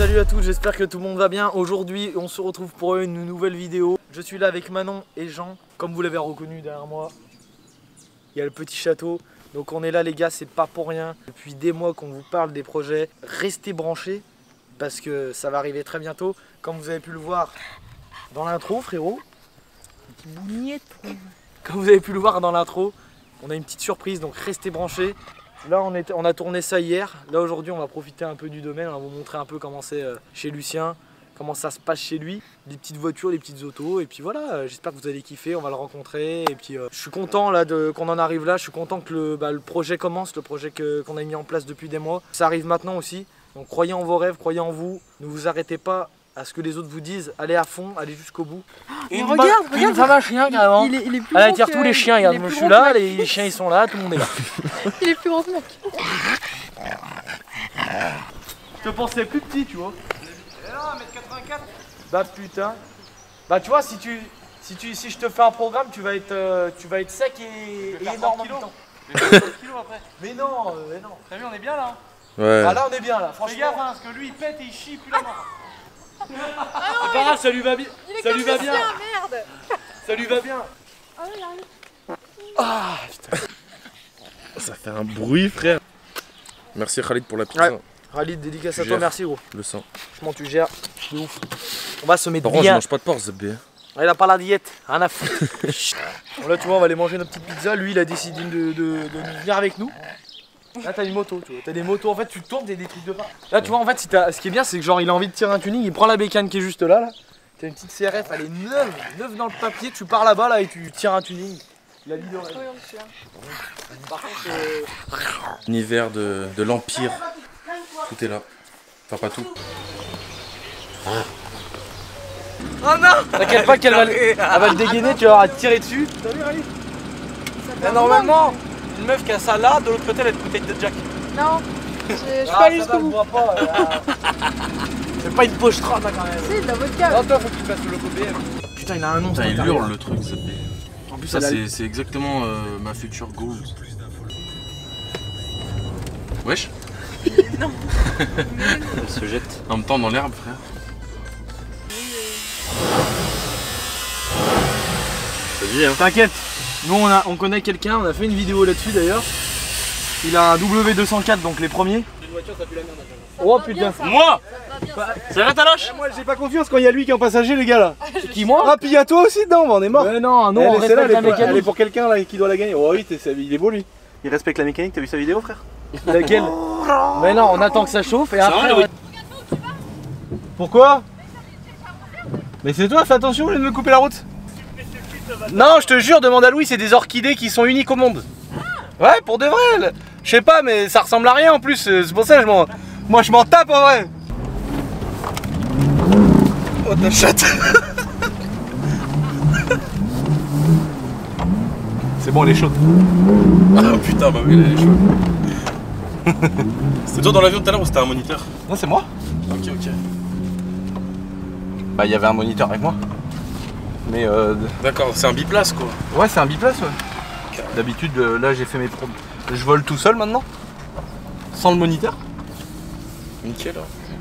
Salut à tous, j'espère que tout le monde va bien. Aujourd'hui on se retrouve pour une nouvelle vidéo. Je suis là avec Manon et Jean. Comme vous l'avez reconnu derrière moi, il y a le petit château. Donc on est là les gars, c'est pas pour rien. Depuis des mois qu'on vous parle des projets. Restez branchés parce que ça va arriver très bientôt. Comme vous avez pu le voir dans l'intro, frérot. Comme vous avez pu le voir dans l'intro, on a une petite surprise, donc restez branchés. Là on a tourné ça hier. Là aujourd'hui on va profiter un peu du domaine. On va vous montrer un peu comment c'est chez Lucien, comment ça se passe chez lui. Les petites voitures, les petites autos. Et puis voilà, j'espère que vous allez kiffer, on va le rencontrer. Et puis je suis content là qu'on en arrive là. Je suis content que le projet commence, le projet qu'on a mis en place depuis des mois. Ça arrive maintenant aussi. Donc croyez en vos rêves, croyez en vous. Ne vous arrêtez pas à ce que les autres vous disent. Allez à fond, allez jusqu'au bout. Et regarde, une femme à chien carrément. Il est plus elle attire tous les chiens, regarde, moi je suis là, les chiens ils sont là, tout le monde est là. Il est plus grand que moi. Je te pensais plus petit, tu vois. Non, 1m84. Bah putain. Bah tu vois, si je te fais un programme, tu vas être sec et énorme en même temps. Mais non, mais non. T'as vu, on est bien là. Ouais. Ah là on est bien là, franchement. Fais gaffe, hein, parce que lui il pète et il chie plus la mort. C'est pas grave, ça lui va bien. Ça lui va bien. Merde. Ça lui va bien. Ah oui, il arrive. Ah putain. Ça fait un bruit, frère. Merci Khalid pour la pizza. Ouais. Khalid, dédicace à Tu toi, gères. merci gros. Le sang. Franchement tu gères, de ouf. On va se mettre Par contre, je bien. mange pas de porc, Zebé. Il a pas la diète, rien à foutre. Bon, là tu vois on va aller manger notre petite pizza. Lui il a décidé de venir avec nous. Là t'as une moto, tu vois, t'as des motos, en fait tu tournes, t'as des trucs de part. Là tu vois en fait ce qui est bien c'est que genre il a envie de tirer un tuning, il prend la bécane qui est juste là. T'as une petite CRF, elle est neuve dans le papier, tu pars là-bas là et tu tires un tuning. La vie de rêve. Oui, on le tient. Par contre Univers de l'Empire. Tout est là. Enfin, pas tout. oh non, t'inquiète pas qu'elle va le dégainer, tu vas avoir à te tirer dessus. Mais normalement, une meuf qui a ça là, de l'autre côté elle a une bouteille de Jack. Non, je suis pas allé jusqu'au bout. C'est pas une poche trame quand même. C'est de la vodka. Non, toi faut que tu passes le logo BM. Putain, il a un nom. Putain, il hurle le truc, Zebé. En plus, Ça, c'est exactement ma future goal. Wesh. Non. Elle se jette. En même temps, dans l'herbe, frère. Ça dit, hein. T'inquiète, nous on connaît quelqu'un, on a fait une vidéo là-dessus d'ailleurs. Il a un W204, donc les premiers. Une voiture, ça pue la merde. Oh putain. Moi. C'est vrai, ta lâche. Moi j'ai pas confiance quand il y a lui qui est en passager, les gars là. Qui moi? Ah, puis il y a toi aussi dedans, on est mort. Mais non, non, on Elle, respecte la elle est mécanique. pour quelqu'un là qui doit la gagner. Oh oui, il est beau lui. Il respecte la mécanique, t'as vu sa vidéo, frère? Laquelle? Mais non, on attend que ça chauffe et après. vrai, Pourquoi? Mais c'est toi, fais attention au lieu de me couper la route. Non, je te jure, demande à Louis, c'est des orchidées qui sont uniques au monde. Ouais, pour de vrai. Je sais pas, mais ça ressemble à rien en plus. C'est pour ça que moi je m'en tape en vrai. Oh ta chatte. C'est bon, elle est chaude. Ah putain, bah oui, elle est chaude. C'était toi dans l'avion tout à l'heure ou c'était un moniteur? Non, c'est moi. Ok, ok. Bah, il y avait un moniteur avec moi. Mais D'accord, c'est un biplace quoi. ouais, c'est un biplace, ouais. D'habitude, là j'ai fait mes probes. Je vole tout seul maintenant. Sans le moniteur. Nickel.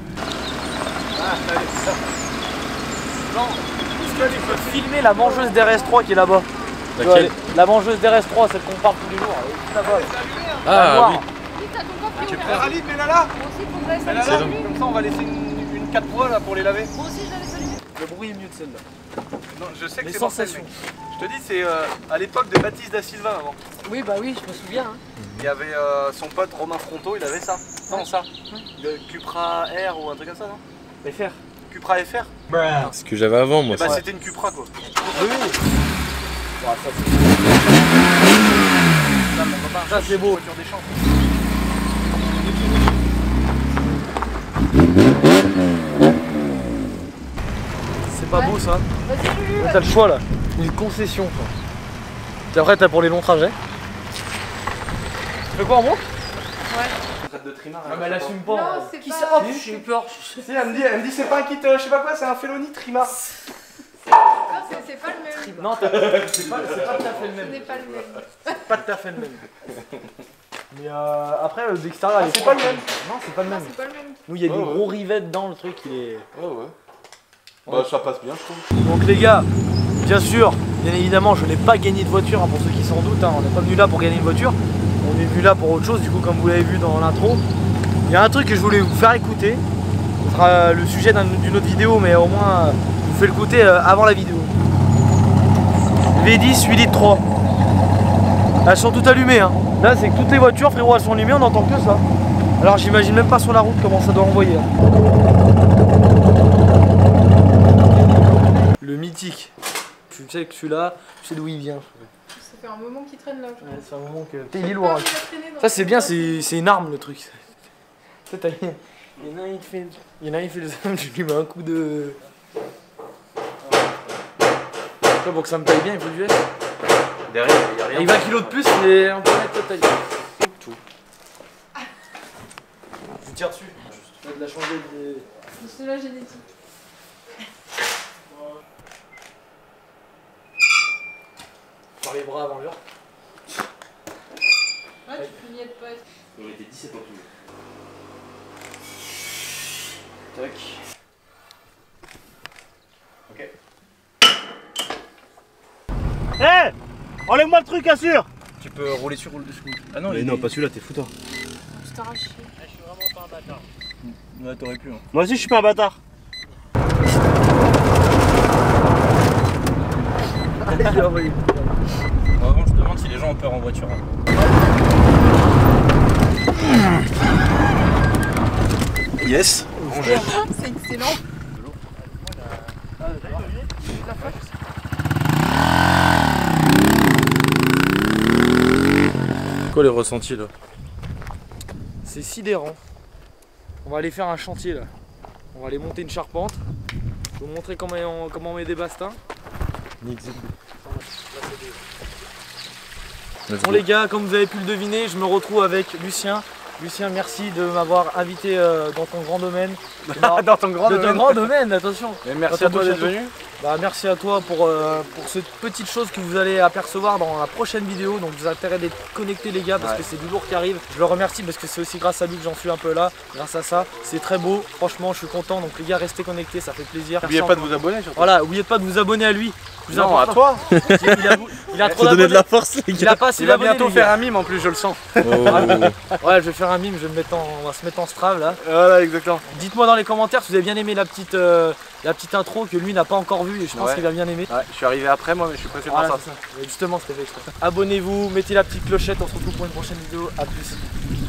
Non, parce qu'il faut filmer la mangeuse d'RS3 qui est là-bas. Laquelle? La mangeuse d'RS3, celle qu'on parle tous les jours. Elle est là-bas. Ah oui. Tu prends Khalid, mais là. Moi aussi, faut que j'aille Mais là, saluer. comme ça on va laisser une 4 fois là pour les laver. Moi aussi, je l'avais salué. Le bruit est mieux de celle-là. Non, je sais que Les c'est mortel, sensations. mec. Je te dis, c'est à l'époque de Baptiste da Silva avant. Oui, bah oui, je me souviens. Hein. Il y avait son pote Romain Fronto, il avait ça. Non, ça. Le Cupra R ou un truc comme ça, non? FR. Cupra FR. C'est ce que j'avais avant moi. Bah, c'était une Cupra quoi. Oui. Ça c'est beau. Voiture des champs. C'est pas beau ça. Vas-y, Lulu. Là, t'as le choix là. Une concession quoi. T'es prêt t'as pour les longs trajets? Tu fais quoi en monte? Ouais. De trimar. Ah mais elle assume pas. Non, c'est pas... Oh, j'ai eu peur. Si, elle me dit c'est pas un kit, je sais pas quoi, c'est un Felony trimar. Non, c'est pas le même. Non, c'est pas tout à fait le Ce même. n'est pas le même. Pas tout à fait le même. Mais après, l'extérieur, c'est pas le même. Non, c'est pas le Non, même. c'est pas le même. Nous, il y a des Ouais, gros rivets dans le truc, il est... Ouais. Bah, ça passe bien, je trouve. Donc les gars, bien sûr, bien évidemment, je n'ai pas gagné de voiture, hein, pour ceux qui s'en doutent, hein, on n'est pas venu là pour gagner une voiture, on est venu là pour autre chose, du coup comme vous l'avez vu dans l'intro. Il y a un truc que je voulais vous faire écouter, ce sera le sujet d'une autre vidéo, mais au moins je vous fais l'écouter avant la vidéo. V10 8 litres 3. Elles sont toutes allumées, hein. Là c'est que toutes les voitures, frérot, elles sont allumées, on n'entend que ça. Alors j'imagine même pas sur la route comment ça doit envoyer. Hein. Le mythique. Tu sais que celui-là, tu sais d'où il vient. Ça fait un moment qu'il traîne là. Je Ouais, pense. c'est un moment que. T'es Lillois. Il a traîné dans Ça c'est bien, le- c'est une arme le truc. Tu sais, il y en a un, il fait le zam, je lui mets un coup de. Toi, pour que ça me taille bien, il faut du S. Derrière, il y a rien. Avec 20 kg de plus, mais on peut mettre ta taille. Tout. Je tire dessus. Je vais de la changer de. C'est la génétique. Par les bras avant l'heure. Ouais, tu peux n'y être pas. On était 17 ans tout le monde. Tac. Hé, enlève-moi le truc, assure. Tu peux rouler sur, roule dessous. Ah non, Mais non, pas celui-là, t'es foutant. Je t'arrache. Ouais, t'aurais pu. Hein. Moi aussi, je suis pas un bâtard. Vraiment, je te demande si les gens ont peur en voiture. Hein. Yes. C'est excellent. Quoi les ressentis là? C'est sidérant. On va aller faire un chantier là. On va aller monter une charpente. Je vais vous montrer comment on met des bastins. Bon les gars, comme vous avez pu le deviner, je me retrouve avec Lucien. Lucien, merci de m'avoir invité dans ton grand domaine. Dans ton grand Dans ton grand domaine, attention. Mais merci à toi d'être venu. Bah, merci à toi pour cette petite chose que vous allez apercevoir dans la prochaine vidéo. Donc vous avez intérêt d'être connectés les gars parce que c'est du lourd qui arrive. Je le remercie parce que c'est aussi grâce à lui que j'en suis un peu là. Grâce à ça, c'est très beau. Franchement, je suis content. Donc les gars, restez connectés, ça fait plaisir. N'oubliez pas de vous abonner surtout. Voilà, n'oubliez pas de vous abonner à lui. Plus Non, à important. toi. Il a trop Faut donner de la d'abonnés. force, les Il a pas assez Il va d'abonnés. bientôt lui, faire gars. un mime en plus, je le sens. Ouais, je vais faire un mime. On va se mettre en strave là. Voilà, exactement. Dites-moi dans les commentaires si vous avez bien aimé la petite intro que lui n'a pas encore vue et je pense Ouais. qu'il va bien aimer. Ouais, je suis arrivé après moi, mais je suis pressé de voir Voilà, ça. c'est ça. Justement, c'était fait exprès. Abonnez-vous, mettez la petite clochette, on se retrouve pour une prochaine vidéo. A plus.